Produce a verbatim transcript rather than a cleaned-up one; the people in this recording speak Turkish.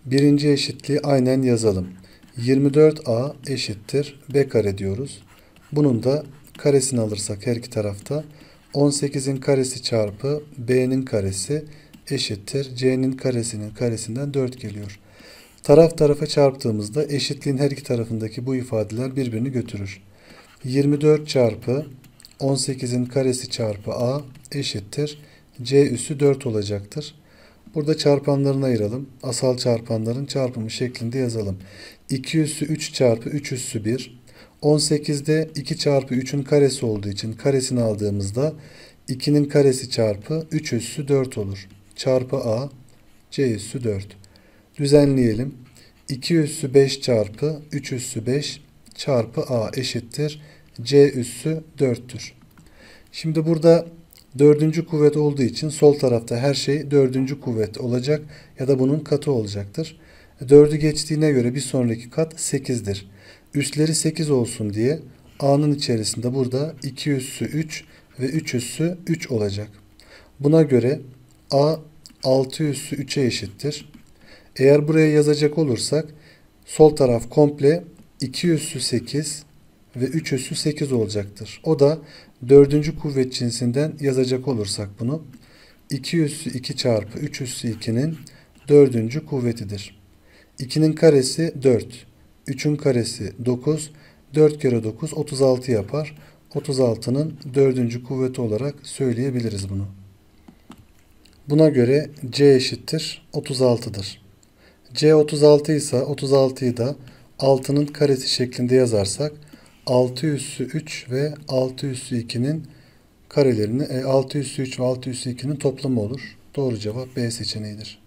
Birinci eşitliği aynen yazalım. yirmi dört a eşittir b kare diyoruz. Bunun da karesini alırsak her iki tarafta on sekizin karesi çarpı b'nin karesi eşittir c'nin karesinin karesinden dört geliyor. Taraf tarafa çarptığımızda eşitliğin her iki tarafındaki bu ifadeler birbirini götürür. yirmi dört çarpı on sekizin karesi çarpı a eşittir c üssü dört olacaktır. Burada çarpanlarını ayıralım. Asal çarpanların çarpımı şeklinde yazalım. iki üssü üç çarpı üç üssü bir. on sekizde iki çarpı üçün karesi olduğu için karesini aldığımızda ikinin karesi çarpı üç üssü dört olur. Çarpı a, c üssü dört. Düzenleyelim. iki üssü beş çarpı üç üssü beş çarpı a eşittir c üssü dörttür. Şimdi burada dördüncü kuvvet olduğu için sol tarafta her şey dördüncü kuvvet olacak ya da bunun katı olacaktır. dördü geçtiğine göre bir sonraki kat sekizdir. Üsleri sekiz olsun diye a'nın içerisinde burada iki üssü üç ve üç üssü üç olacak. Buna göre a altı üssü üçe eşittir. Eğer buraya yazacak olursak sol taraf komple iki üssü sekiz ve üç üssü sekiz olacaktır. O da dördüncü kuvvet cinsinden yazacak olursak bunu iki üssü iki çarpı üç üssü ikinin dördüncü kuvvetidir. ikinin karesi dört. üçün karesi dokuz. dört kere dokuz otuz altı yapar. otuz altının dördüncü kuvveti olarak söyleyebiliriz bunu. Buna göre c eşittir otuz altıdır. c otuz altı ise otuz altıyı da altının karesi şeklinde yazarsak altı üssü üç ve altı üssü ikinin karelerini e, altı üssü üç ve altı üssü ikinin toplamı olur. Doğru cevap B seçeneğidir.